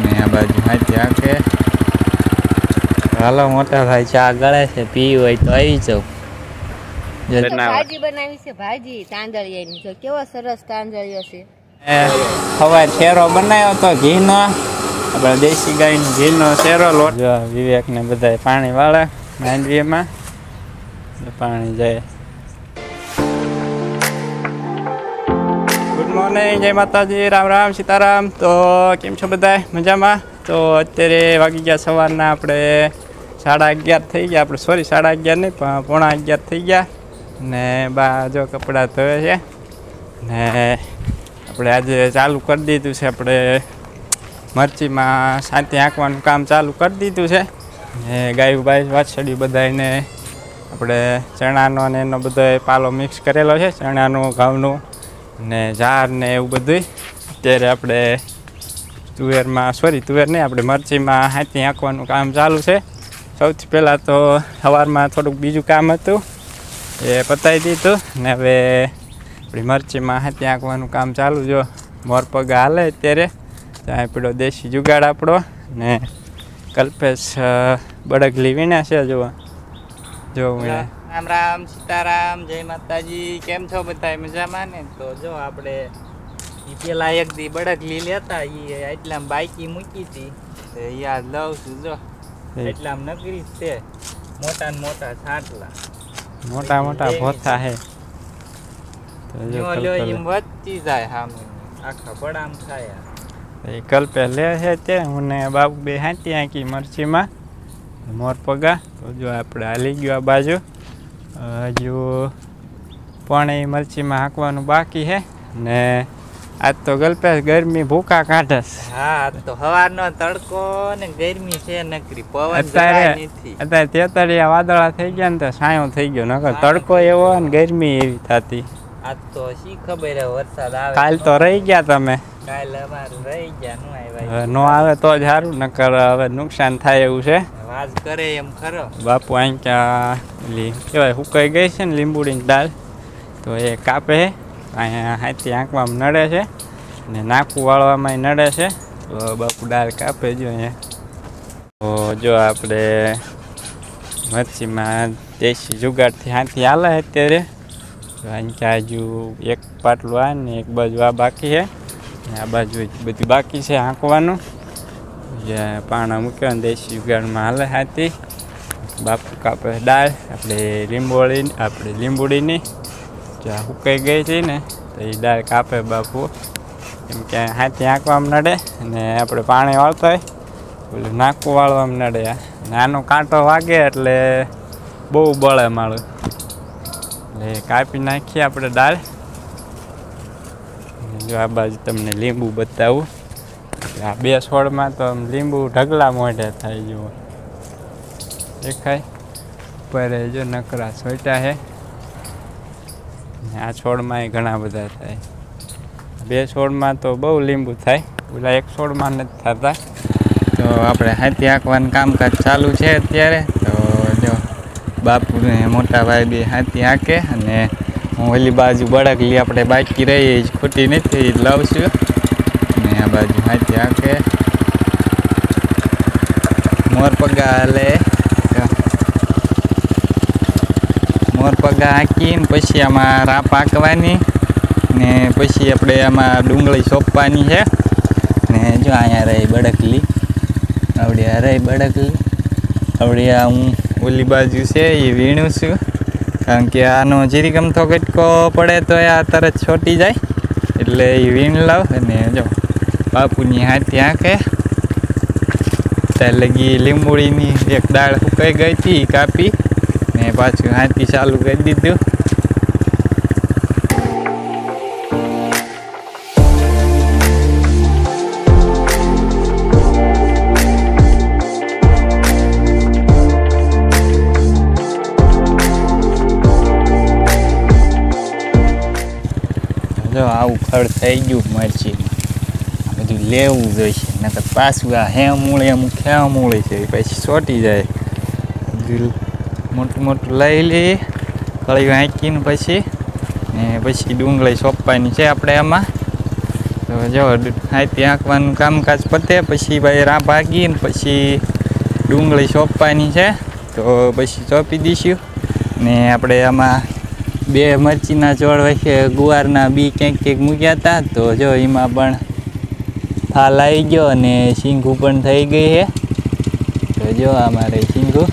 ને આ બાજુ હાથી આકે હાલો મોટા ભાઈ ચા ગળે છે પી હોય તો આવી જાવ ભાજી બનાવી છે ભાજી તાંદળિયાની જો કેવો સરસ તાંદળિયો છે સવારે શેરો બનાવ્યો તો ઘીનો આપણે દેશી ગાયનો ઘીનો શેરો લોટ જો વિવેક ને બધા પાણી વાળે માંડવીમાં પાણી જાય ગુડ મોર્નિંગ જય માતાજી રામ રામ સીતારામ તો કેમ છો બધા મજામાં તો અત્યારે વાગી ગયા સવારના આપણે 11:30 થઈ ગયા આપણે સોરી 11:30 નહીં પણ 11:45 થઈ ગયા ને બા જો કપડાં ધોવે છે ને આપણે આજે ચાલુ કરી દીધું છે આપણે મરચીમાં સાંતી આંકવાનું કામ ચાલુ કરી દીધું છે ને ગાયું બાયું વાછડી બધાને આપણે ચણાનો ને એનો બધો પાલો મિક્સ કરેલો છે ચણાનું ઘઉંનું ને ઝાર ને એવું બધું અત્યારે આપણે તુવેર નહીં આપણે મરચીમાં હાથી આંકવાનું કામ ચાલુ છે સૌથી પહેલાં તો સવારમાં થોડુંક બીજું કામ હતું એ પતાવી દીધું ને હવે આપણી મરચીમાં હાથી આંકવાનું કામ ચાલુ જો મોરપગા હાલે અત્યારે ત્યાં પેલો દેશી જુગાડ આપણો ને કલ્પેશ બળગલી વીણા છે જો રામ રામ સીતારામ જય માતાજી કેમ છો બધા મજામાં ને તો જો આપણે પેલા એક દી બળગલી લેતા એ એટલામાં બાઈકી મૂકી હતી યાદ લઉં છું જો એટલામાં નકરી છે મોટા ને મોટા છાંટલા મોટા મોટા ભોથા હે તો જો એમ વધતી જાય સામે આખા બડામ થાય એ કલ્પે લે છે તે હું ને બાબુ બે હાંતી આંકી મરચીમાં મોરપગા તો જો આપણે હાલી ગયો આ બાજુ હજુ પણ એ મરચીમાં હાંકવાનું બાકી છે ને આજ તો ગલ્પેશ ગરમી ભૂકા કાઢે હા તો સવારનો તડકો ને ગરમી છે નકરી પવન અત્યારે તેતરિયા વાદળા થઈ ગયા ને તો સાયો થઈ ગયો નકર તડકો એવો ને ગરમી એવી થતી આજ તો શી ખબર વરસાદ આવે કાલ તો રહી ગયા તમે કાલ અમારું રહી ગયા નો આવે તો જ સારું નકર હવે નુકસાન થાય એવું છે વાજ કરે એમ ખરો બાપુ અહીં ક્યાં કહેવાય સુકાઈ ગઈ છે ને લીંબુડીની દાળ તો એ કાપે અહીંયા હાથી આંકવામાં નડે છે ને નાકું વાળવામાં નડે છે તો બાપુ દાળ કાપે જો અહીંયા તો જો આપણે મરચીમાં દેશી જુગાડથી હાથી હાલે અત્યારે તો અહીંયા હજુ એક પાટલું આ ને એક બાજુ આ બાકી છે ને આ બાજુ બધું બાકી છે હાંકવાનું જે પાણા મૂક્યો ને દેશી જુગાડમાં હાલે હાથી બાપુ કાપે દાળ આપણે લીંબુડીની જ્યાં સુકાઈ ગઈ છે ને તો એ દાળ કાપે બાપુ કેમ કે હાથી આંકવામાં નડે ને આપણે પાણી વાળતા હોય એટલે નાકું વાળવામાં નડે નાનો કાંટો વાગે એટલે બહુ બળે માળું એટલે કાપી નાખીએ આપણે દાળ જો આ બાજુ તમને લીંબુ બતાવું આ બે છોડમાં તો લીંબુ ઢગલા મોઢે થાય જુઓ દેખાય ઉપર જો નકરા છોટા છે આ છોડમાં ઘણા બધા થાય બે છોડમાં તો બહુ લીંબુ થાય ઓલા એક છોડમાં નથી થતા તો આપણે હાથી આંકવાનું કામકાજ ચાલુ છે અત્યારે તો જો બાપુ ને મોટા ભાઈ બે હાથી આંકે અને હું ઓલી બાજુ બળગલી આપણે બાકી રહી જ ખોટી નથી લાવશું ને આ બાજુ હાથી આંકે મોરપગા હાલે મોરપગા હાંકીને પછી આમાં રાપ હાંકવાની ને પછી આપણે આમાં ડુંગળી સોંપવાની છે ને જો અહીંયા રહી બળગલી આવડી આ રહી બળગલી આવડી આ હું ઓલી બાજુ છે એ વીણું છું કારણ કે આનો જીરીક અમથો કટકો પડે તો આ તરત છોટી જાય એટલે એ વીણ લાવ અને જો બાપુની હાથી આંકે ત્યારે લગી લીંબુડીની એક દાળ સુકાઈ ગઈ હતી કાપી ને પાછું હાથી ચાલુ કરી દીધું જો આવું ફળ થઈ ગયું મરચીનું આ બધું લેવું જોઈશે નકર પાછું આ મૂળે અમુક મૂળે છે પછી ચોટી જાય બધું મોટું મોટું લઈ લઈએ કળીઓ હાંકીને પછી ને પછી ડુંગળી સોંપવાની છે આપણે આમાં તો તો જો હાથી આંકવાનું કામકાજ પતે પછી ભાઈ રા ભાગીને પછી ડુંગળી સોંપવાની છે, તો પછી સોંપી દઈશું. ને આપણે આમાં 2 મરચીના છોડ વચ્ચે ગુવારના બી ક્યાંક મૂક્યા હતા, તો જો એમાં પણ ફાલ આવી ગયો અને શીંગું પણ થઈ ગઈ છે. તો જો અમારે શીંગું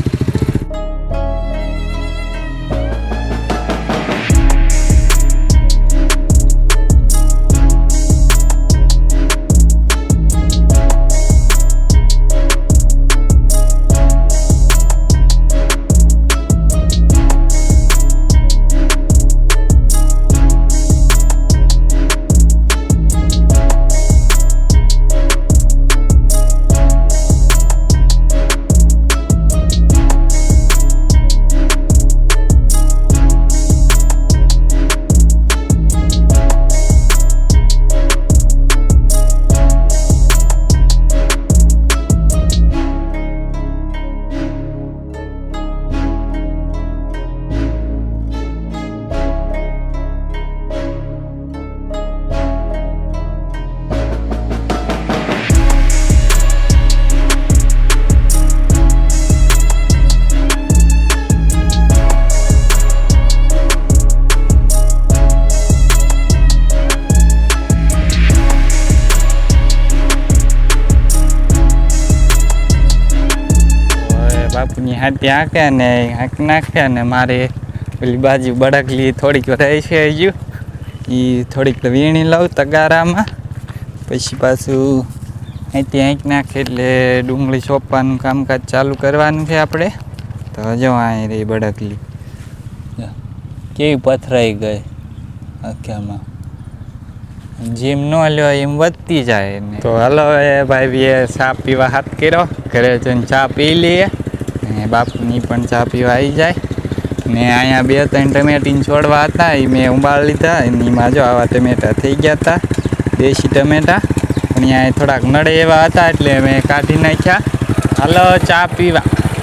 બાપુની હાથી હાંકે ને હાંક નાખે ને મારે પેલી બાજુ બળકલી થોડીક રહી છે હજુ, એ થોડીક વીણી લઉં તગારામાં, પછી પાછું અહીંથી હાંક નાખે એટલે ડુંગળી સોંપવાનું કામકાજ ચાલુ કરવાનું છે આપણે. તો જો અહીં રહી બળકલી કેવી પથરાઈ ગઈ આખ્યામાં, જેમ ન લ્યો એમ વધતી જાય ને. તો હાલો ભાઈ ચા પીવા હાથ કર્યો, ઘરે જઈને ચા પી લઈએ ને બાપુની પણ ચા પીવા આવી જાય. ને અહીંયા 2-3 ટમેટીને છોડવા હતા એ મેં ઉબાળી લીધા, એમાં જો આવા ટમેટા થઈ ગયા હતા, દેશી ટમેટા, પણ અહીંયા થોડાક નડે એવા હતા એટલે મેં કાઢી નાખ્યા. હાલો ચા પીવા,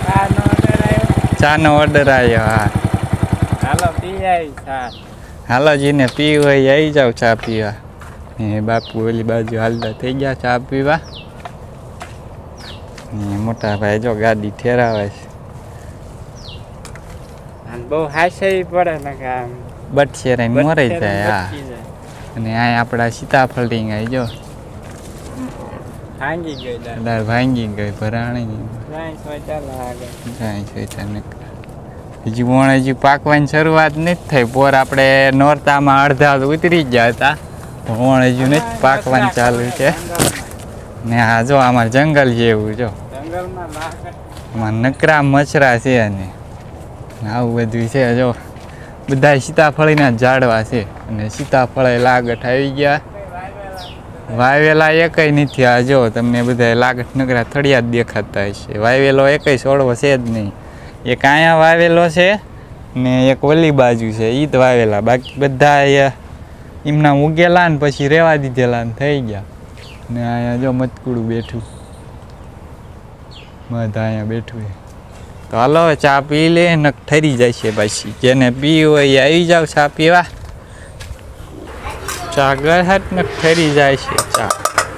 ચાનો ઓર્ડર આવ્યો. હા હાલો પી આવી ચા, હાલો જેને પીવું હોય આવી જાવ ચા પીવા. ને બાપુ ઓલી બાજુ હાલતા થઈ ગયા ચા પીવા. ને મોટા ભાઈ જો ગાડી ઠેરાવે છે, બહુ હાસવી પડે ને કામ બટશેરાઈ મરાઈ જાય. હા અને આ આપણા સીતાફળ રીંગાઈ જો ભાંગી ગઈ, દાળ ભાંગી ગઈ ભરાણી હજી વણ હજી પાકવાની શરૂઆત નથી થઈ. પોર આપણે નોરતામાં અડધા ઉતરી ગયા હતા, વણ હજુ નથી પાકવાનું ચાલુ છે. ને આ જો અમારે જંગલ જેવું જો, આમાં નકરા મચરા છે અને આવું બધું છે. જો બધા સીતાફળીના ઝાડવા છે અને સીતાફળ લાગઠ આવી ગયા, વાવેલા એકય નથી. આ જો તમને બધા લાગઠ નકરા થળિયા જ દેખાતા હશે, વાવેલો એકય છોડવો છે જ નહીં. એક અહીંયા વાવેલો છે ને એક ઓલી બાજુ છે એ જ વાવેલા, બાકી બધા એમના ઉગેલા ને પછી રેવા દીધેલા ને થઈ ગયા. ને અહીંયા જો મચકુડું બેઠું, મધ અહીંયા બેઠું છે. તો હાલો ચા પી લે ને ઠરી જાય છે. પછી જેને પીવું હોય એ આવી જાવ ચા પીવા. ચા ગળાટ ને ઠરી જાય છે ચા.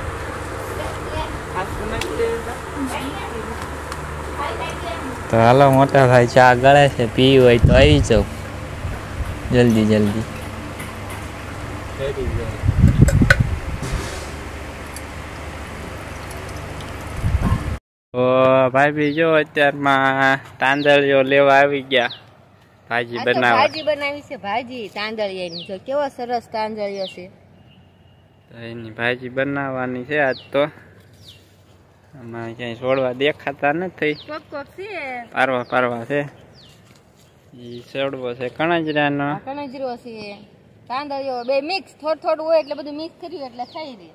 તો હાલો મોટા ભાઈ ચા ગળે છે, પીવું હોય તો આવી જાવ જલ્દી જલ્દી. તો ભાઈ જો અત્યારમાં તાંદળીઓ લેવા આવી ગયા, ભાજી બનાવવા. ભાજી બનાવી છે, ભાજી તાંદળિયાની. જો કેવો સરસ તાંદળિયો છે, તો એની ભાજી બનાવવાની છે આજ. તો આમાં ક્યાંય છોડવા દેખાતા નથી, પારવા પારવા છે. એ છોડવો છે કણજરાનો, કણજરો છે, તાંદળિયો બે મિક્સ, થોડું થોડું હોય એટલે બધું મિક્સ કર્યું એટલે થઈ રહે.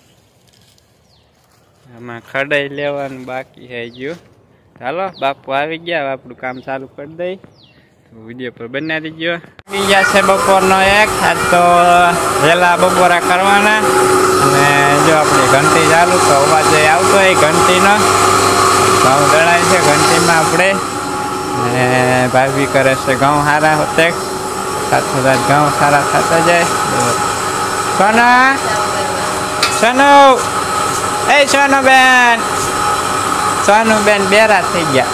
આમાં ખડાઈ લેવાનું બાકી છે ગયું. ચાલો બાપુ આવી ગયા, આપણું કામ ચાલુ કરી દઈ. વિડીયો પર બનાવી દીજો. બીજા છે બપોરનો 1, આજ તો વહેલા બપોરા કરવાના. અને જો આપણી ઘંટી ચાલુ તો અવાજ આવતો હોય ઘંટીનો, ઘઉં દળાય છે ઘંટીમાં આપણે. અને ભાભી કરે છે ઘઉં સારા હોતે, સાથે ઘઉં સારા થતા જાય. કોના સોનુ એ સોનુબેન બેરા થઈ ગયા.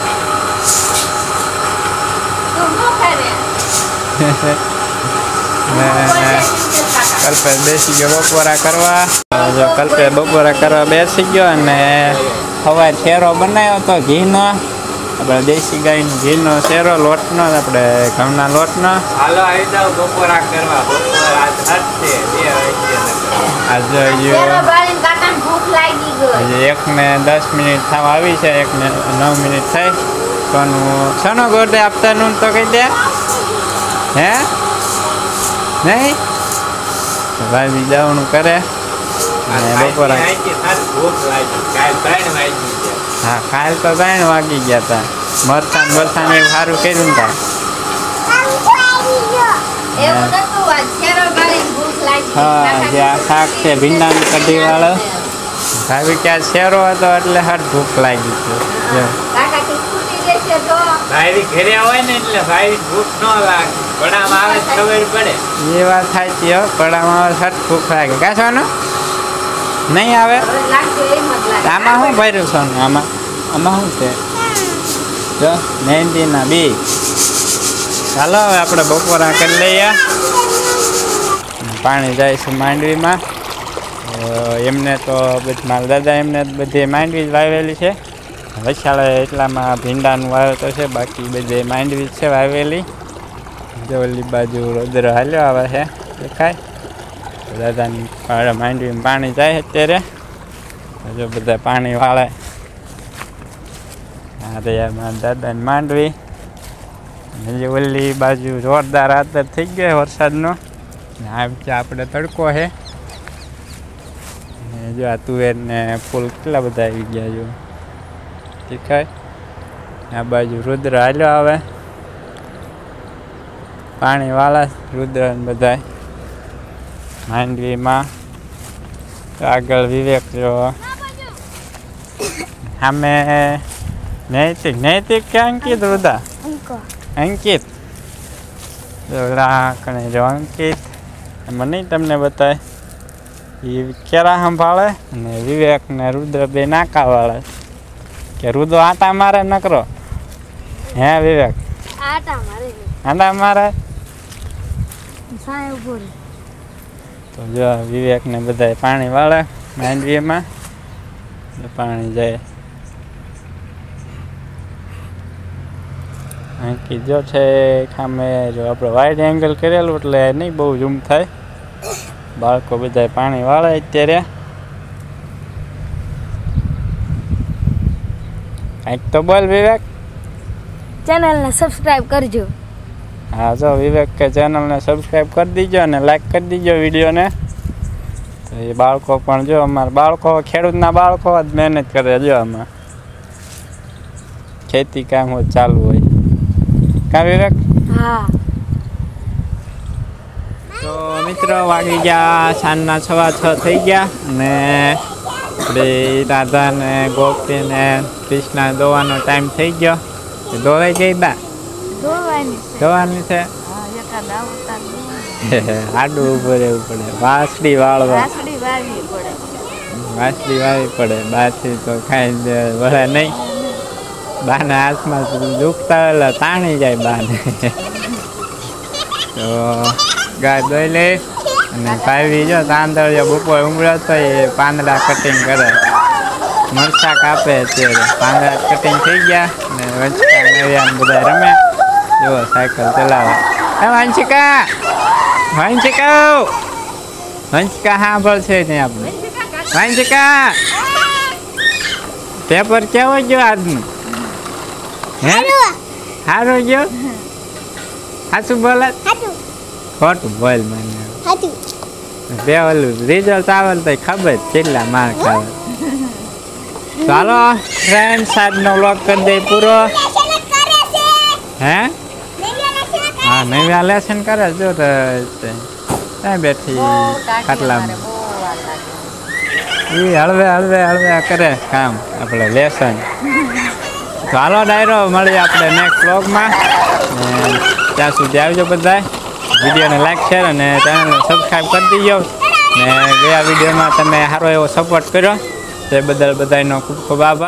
કલ્પેશ બેસી ગયો બપોરા કરવા. જો કલ્પેશ બપોરા કરવા બેસી ગયો અને સવારે શેરો બનાવ્યો હતો ઘીનો. આપણે દેશી ગાયનો ઘીનો શેરો લોટનો, આપણે ઘઉંના લોટનો. હાલો આવી જાવ બપોરા કરવા. બપોરા આજે 1 ને 10 મિનિટ થવા આવી છે. 1 ને 9 મિનિટ થઈ. સોનો ગોડે આફ્ટરનૂન તો કહી દે. હે નહીં ભાઈ બીજાનું કરે અને બપોરા. હા કાલ તો 3 વાગી ગયા હતા. મરસાન બરસાન એવું સારું કર્યું તા. હા જે આ શાક છે ભીંડાની કઢી વાળો ભાવી ક્યાં શેરો હતો એટલે હટ ભૂખ લાગી છે. ભાઈ ઘરે હોય ને એટલે ભાઈ ભૂખ ન લાગે. પડામાં આવે ખબર પડે. એ વાત થાય છે. પડામાં આવે હટ ભૂખ લાગે. કાં સોનું નહીં આવે? આમાં શું ભર્યું સોનું? આમાં શું છે? જો મહેંદીના બી. ચાલો હવે આપણે બપોરા કરી લઈએ. પાણી જાય છે માંડવીમાં. એમને તો મારા દાદા એમને બધી માંડવી જ વાવેલી છે. વૈશાળે એટલામાં ભીંડાનું વાવેતર છે. બાકી બધી માંડવી છે વાવેલી. જો ઓલી બાજુ રોદર હાલ્યો આવે છે દેખાય. દાદાની માંડવીમાં પાણી જાય અત્યારે. જો બધા પાણી વાળે. હા યાર મારા દાદાની માંડવી. હજી ઓલી બાજુ જોરદાર આદર થઈ ગયો વરસાદનો. આ આપણે તડકો છે. જો આ તુવેર ને ફૂલ કેટલા બધા આવી ગયા. જો દેખાય. આ બાજુ રુદ્ર હાલ્યો આવે. પાણી વાળા રુદ્ર બધા માંડવીમાં. આગળ વિવેક જો સામે નૈતિક કે અંકિત રુદા? અંકિત. કણે જો અંકિત એમાં નહીં તમને બતાવે. એ કેરા સંભાળે અને વિવેક ને રુદ્ર બે નાકા વાળે. કે રુદ્ર આટા મારે નકરો. હે વિવેક આટા મારે. તો જો વિવેક ને બધા પાણી વાળે માંડવીમાં. પાણી જાય. અંકિત જો છે ખામે. જો આપણે વાઇડ એંગલ કરેલું એટલે નહીં બહુ ઝૂમ થાય. બાળકો બધા પાણી વાળે અત્યારે. કંઈક તો બોલ વિવેક. ચેનલને સબસ્ક્રાઇબ કરજો. હા જો વિવેક કે ચેનલને સબસ્ક્રાઈબ કરી દીજો અને લાઈક કરી દીજો વિડીયોને. તો એ બાળકો પણ જો અમારા બાળકો ખેડૂતના બાળકો જ મહેનત કરે. જો આમાં ખેતી કામ ચાલુ હોય. કા વિવેક? હા. તો મિત્રો વાગી ગયા સાંજના 6:06 થઈ ગયા. અને આપણે રાધા ને ગોપી ને કૃષ્ણ દોવાનો ટાઈમ થઈ ગયો. દોવાઈ ગઈ બા? દોવાની છે. આડું ઉભું રહેવું પડે. વાસળી વાળવા. વાસળી વાવી પડે. બાથી તો ખાઈ વળે નહીં. બાના હાથમાં દુખતા એટલે તાણી જાય બાને. તો ગાય દોઈ લે અને ભાવી જો તાંદળિયો બપોર ઉમળ્યો તો એ પાંદડા કટિંગ કરે. મરચા કાપે અત્યારે. પાંદડા કટિંગ થઈ ગયા ને વંચકા નવ્યા બધા રમે. જો સાયકલ ચલાવે. વંચિકા સાંભળ છે ત્યાં આપણે. વંચિકા પેપર કેવો ગયો આજનું? હે સારું ગયો? સાચું બોલે? ખોટું બોલ મને. બે ઓલું રિઝલ્ટ આવે તો ખબર કેટલા માર્ક આવે. ચાલો ફ્રેન્ડ આજનો વ્લોગ કરી દે પૂરો. હે હા નવી લેસન કરે. જો ત્યાં બેઠી ખાટલામાં. એ હળવે કરે કામ આપણે લેસન. ચાલો ડાયરો મળીએ આપણે નેક્સ્ટ વ્લોગમાં. ત્યાં સુધી આવજો બધા. વિડીયોને લાઈક શેર અને ચેનલને સબસ્ક્રાઈબ કરી દીજો. ને ગયા વિડીયોમાં તમે સારો એવો સપોર્ટ કર્યો તે બદલ બધાનો ખૂબ ખૂબ આભાર.